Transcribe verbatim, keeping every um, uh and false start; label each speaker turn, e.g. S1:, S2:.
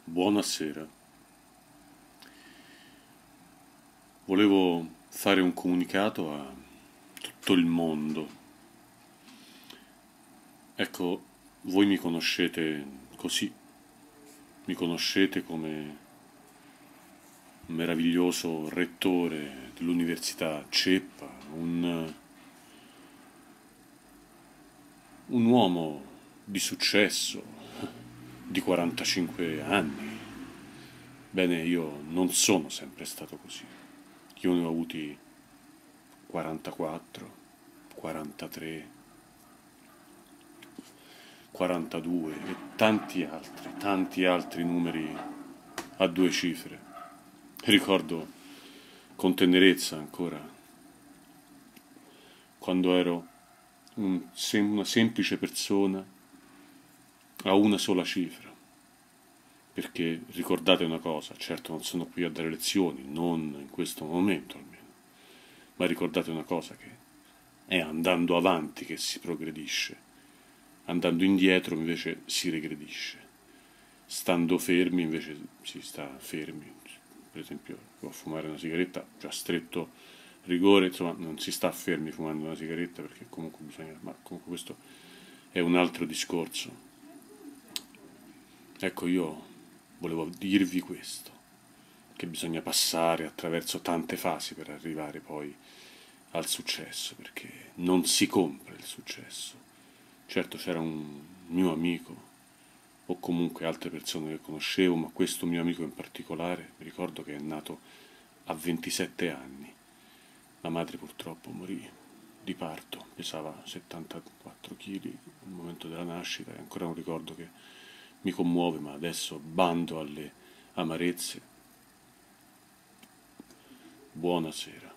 S1: Buonasera. Volevo fare un comunicato a tutto il mondo. Ecco, voi mi conoscete così, mi conoscete come un meraviglioso rettore dell'Università Ceppa, un, un uomo di successo, di quarantacinque anni. Bene, io non sono sempre stato così. Io ne ho avuti quarantaquattro, quarantatré, quarantadue e tanti altri, tanti altri numeri a due cifre. Ricordo con tenerezza ancora quando ero un sem- una semplice persona a una sola cifra. Perché ricordate una cosa, certo non sono qui a dare lezioni, non in questo momento almeno, ma ricordate una cosa, che è andando avanti che si progredisce, andando indietro invece si regredisce, stando fermi invece si sta fermi. Per esempio, a fumare una sigaretta, già stretto rigore, insomma, non si sta fermi fumando una sigaretta perché comunque bisogna, ma comunque questo è un altro discorso. Ecco, io volevo dirvi questo, che bisogna passare attraverso tante fasi per arrivare poi al successo, perché non si compra il successo. Certo c'era un mio amico, o comunque altre persone che conoscevo, ma questo mio amico in particolare, mi ricordo che è nato a ventisette anni. La madre purtroppo morì di parto, pesava settantaquattro chili al momento della nascita, e ancora un ricordo che mi commuove, ma adesso bando alle amarezze. Buonasera.